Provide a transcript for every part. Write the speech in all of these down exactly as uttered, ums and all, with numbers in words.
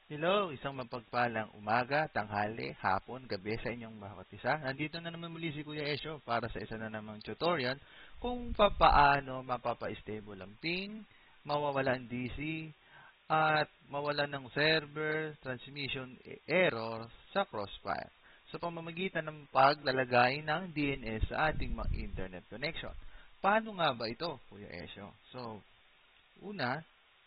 Hello, isang mapagpalang umaga, tanghali, hapon, gabi sa inyong bawat isa. Nandito na naman muli si Kuya Esyo para sa isa na namang tutorial kung papaano mapapa-stable ang ping, mawawala ang D C, at mawala ng server transmission error sa Crossfire sa pamamagitan ng paglalagay ng D N S sa ating mga internet connection. Paano nga ba ito, Kuya Esyo? So, una,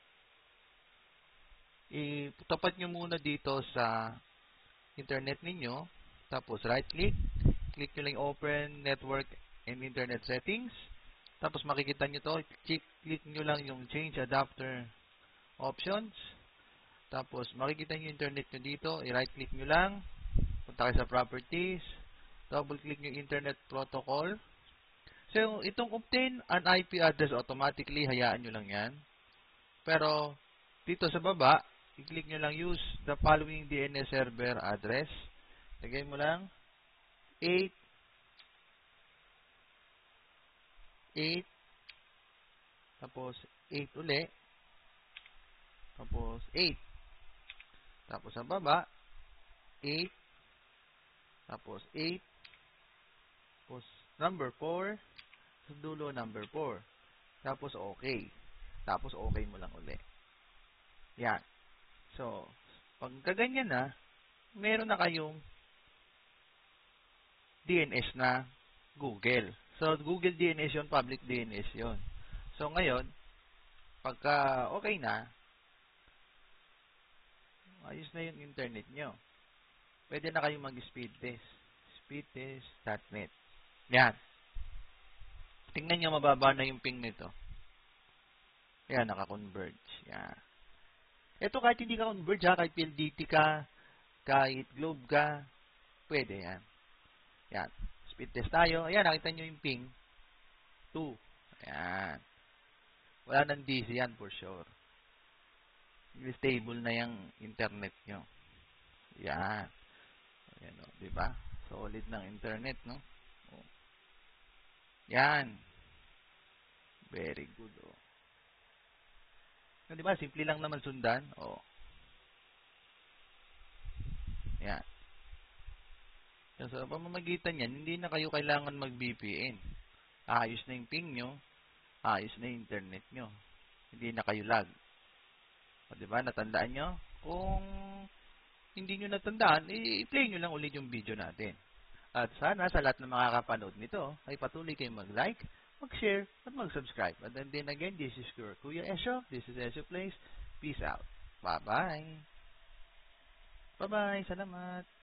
itapat nyo muna dito sa internet ninyo, tapos right click, click nyo lang open network and internet settings, tapos makikita nyo to, click, click nyo lang yung change adapter options, tapos makikita nyo yung internet nyo dito, i-right click nyo lang, punta kayo sa properties, double click nyo internet protocol. So, itong obtain an I P address automatically, hayaan nyo lang yan. Pero, dito sa baba, i-click nyo lang use the following D N S server address. Lagay mo lang eight, eight, tapos eight uli, tapos eight. Tapos sa baba, eight, tapos eight, tapos number four, sa dulo number four. Tapos okay. Tapos okay mo lang uli. Yan. So, pag kaganyan na, meron na kayong D N S na Google. So, Google D N S yun, public D N S yun. So, ngayon, pagka okay na, ayos na yung internet nyo. Pwede na kayong mag-speed test. speedtest dot net. Yan. Tingnan nyo, mababa na yung ping nito. Yan, naka-converge. Yan. Ito kahit hindi ka converge ha, kahit P L D T ka, kahit Globe ka, pwede yan. Yan. Speed test tayo. Ayan, nakita nyo yung ping. two. Ayan. Wala nang D C yan for sure. Stable na yung internet nyo. Yan. Ayan o, diba? Solid ng internet, no? O. Yan. Very good, o. So, diba? Simple lang naman sundan. O. Yan. So, sa pamamagitan yan, hindi na kayo kailangan mag-V P N. Ayos na yung ping nyo. Ayos na yung internet nyo. Hindi na kayo lag. O, diba? Natandaan nyo? Kung hindi nyo natandaan, i-play nyo lang ulit yung video natin. At sana sa lahat ng makakapanood nito, ay patuloy kayong mag-like, mag-share, at mag-subscribe. And then, then again, this is your Kuya Esyo. This is Esyo Plays. Peace out. Bye-bye. Bye-bye. Salamat.